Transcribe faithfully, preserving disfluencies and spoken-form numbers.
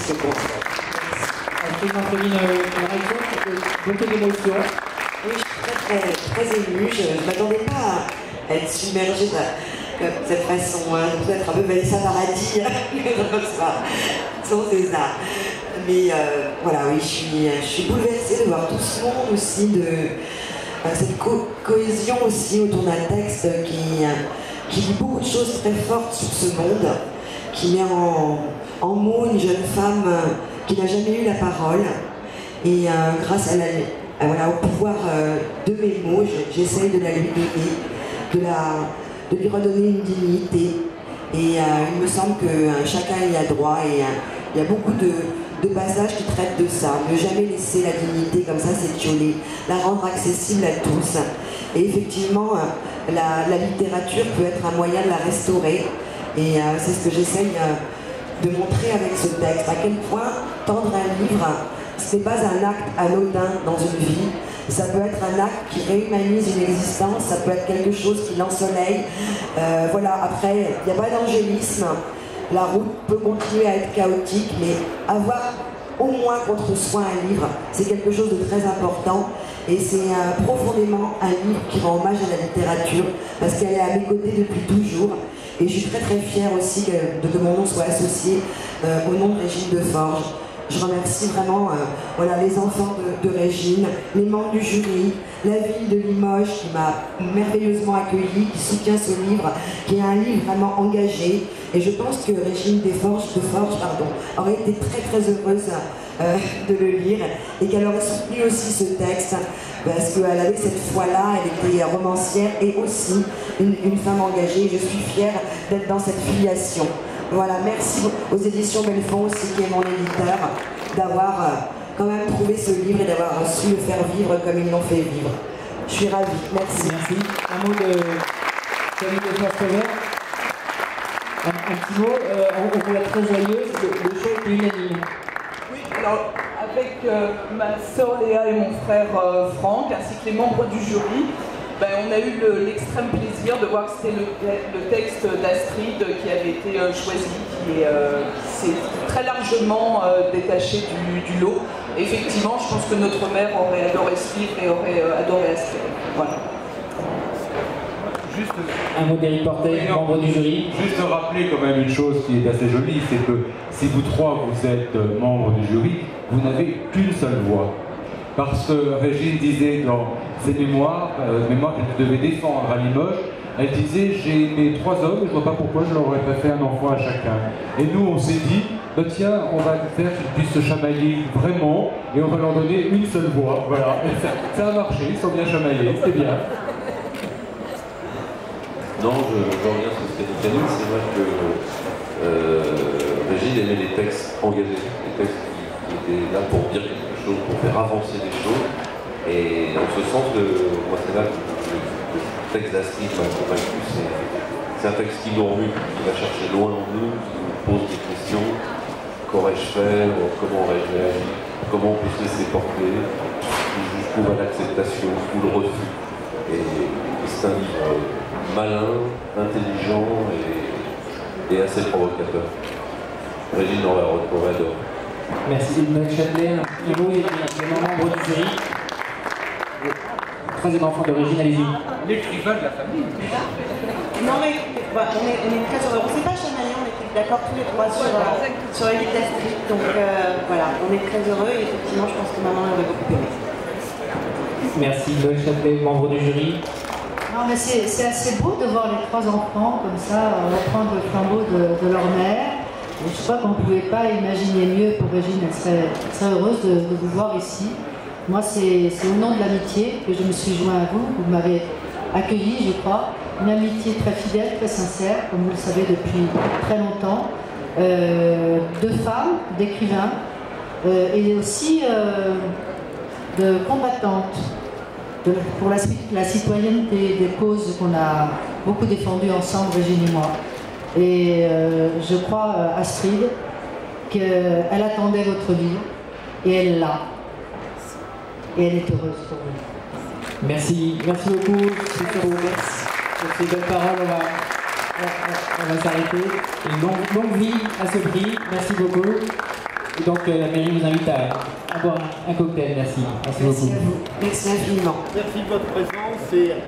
ce concert. Astrid Antoine, une réaction, beaucoup d'émotions. Oui, je suis très, très, très émue. Je ne m'attendais pas à être submergée de, de cette façon, hein, peut-être un peu Vanessa Paradis, sans César. Mais euh, voilà, oui, je suis, je suis bouleversée de voir tout ce monde aussi, de euh, cette co cohésion aussi autour d'un texte qui, euh, qui dit beaucoup de choses très fortes sur ce monde, qui met en, en mots une jeune femme euh, qui n'a jamais eu la parole. Et euh, grâce à la, à, voilà, au pouvoir euh, de mes mots, j'essaye de la lui donner, de, la, de lui redonner une dignité. Et euh, il me semble que euh, chacun y a droit et euh, il y a beaucoup de, de passages qui traitent de ça. Ne jamais laisser la dignité comme ça s'étioler, la rendre accessible à tous. Et effectivement, euh, la, la littérature peut être un moyen de la restaurer. Et euh, c'est ce que j'essaye euh, de montrer avec ce texte. À quel point tendre un livre, ce n'est pas un acte anodin dans une vie. Ça peut être un acte qui réhumanise une existence, ça peut être quelque chose qui l'ensoleille. Euh, voilà, après, il n'y a pas d'angélisme. La route peut continuer à être chaotique, mais avoir au moins contre soi un livre, c'est quelque chose de très important. Et c'est euh, profondément un livre qui rend hommage à la littérature, parce qu'elle est à mes côtés depuis toujours. Et je suis très très fière aussi que, de, que mon nom soit associé euh, au nom de Régine Deforges. Je remercie vraiment euh, voilà, les enfants de, de Régine, les membres du jury, la ville de Limoges qui m'a merveilleusement accueilli, qui soutient ce livre, qui est un livre vraiment engagé. Et je pense que Régine Deforges, Deforges pardon, aurait été très très heureuse euh, de le lire et qu'elle aurait soutenu aussi ce texte parce qu'elle avait cette foi-là, elle était romancière et aussi une, une femme engagée. Je suis fière d'être dans cette filiation. Voilà, merci aux éditions Belfond aussi, qui est mon éditeur, d'avoir euh, quand même trouvé ce livre et d'avoir su le faire vivre comme ils l'ont fait vivre. Je suis ravie, merci. Merci. Un mot de Camille de Flascover. Un, un petit mot, euh, on, on vous l'a très joyeuse, le, le show est unanime. Oui, alors avec euh, ma sœur Léa et mon frère euh, Franck, ainsi que les membres du jury, ben, on a eu l'extrême le, plaisir de voir que c'était le, le texte d'Astrid qui avait été euh, choisi, qui euh, s'est très largement euh, détaché du, du lot. Et effectivement, je pense que notre mère aurait adoré ce livre et aurait euh, adoré Astrid. Voilà. Juste, un mot d'Éric Portet, membre du jury. Juste rappeler quand même une chose qui est assez jolie, c'est que si vous trois vous êtes membres du jury, vous n'avez qu'une seule voix. Parce que Régine disait dans ses mémoires, euh, mémoires qu'elle devait défendre à Limoges, elle disait j'ai aimé trois hommes, je ne vois pas pourquoi je leur aurais pas fait un enfant à chacun. Et nous on s'est dit, bah tiens, on va faire qu'ils puissent se chamailler vraiment, et on va leur donner une seule voix. Voilà, et ça, ça a marché, ils sont bien chamaillés, c'était bien. Non, je, je reviens sur ce qu'a dit Camille, c'est vrai que euh, Régine aimait les textes engagés, les textes qui, qui étaient là pour dire quelque chose, pour faire avancer des choses. Et dans ce sens, le, moi c'est là que le, le texte d'Astrid m'a convaincu, c'est un texte qui nous remue, qui va chercher loin en nous, qui nous pose des questions. Qu'aurais-je fait, comment aurais-je agi, comment on peut se laisser porter, jusqu'où va l'acceptation, ou le refus. Et, et c'est un livre malin, intelligent et, et assez provocateur. Régine aurait adoré. Merci. Noël Châtelet, un mot et un membre du jury. Troisième enfant de Régine, allez-y. L'écrivain de la famille. Non mais bah, on, est, on est très heureux. On ne s'est pas chamaillé, on était d'accord tous les trois sur, euh, sur la vie d'Astrid. Donc euh, voilà, on est très heureux et effectivement je pense que maman aurait beaucoup aimé. Merci. Noël Châtelet, membre du jury. Non, mais c'est assez beau de voir les trois enfants comme ça reprendre le flambeau de, de leur mère. Et je crois qu'on ne pouvait pas imaginer mieux pour Régine. Elle serait, elle serait heureuse de, de vous voir ici. Moi, c'est au nom de l'amitié que je me suis joint à vous. Vous m'avez accueilli, je crois. Une amitié très fidèle, très sincère, comme vous le savez depuis très longtemps. Euh, de femmes, d'écrivains, euh, et aussi euh, de combattantes. De, pour la, la citoyenneté, des causes qu'on a beaucoup défendues ensemble, Régine et moi. Et euh, je crois, euh, Astrid, qu'elle attendait votre livre, et elle l'a. Et elle est heureuse pour vous. Merci, merci beaucoup. Sur ces belles paroles, on va, on, on va s'arrêter. Et longue, longue vie à ce prix. Merci beaucoup. donc euh, la mairie vous invite à, à boire un, un cocktail. Merci. Merci, Merci beaucoup. à vous. Merci infiniment. Merci de votre présence et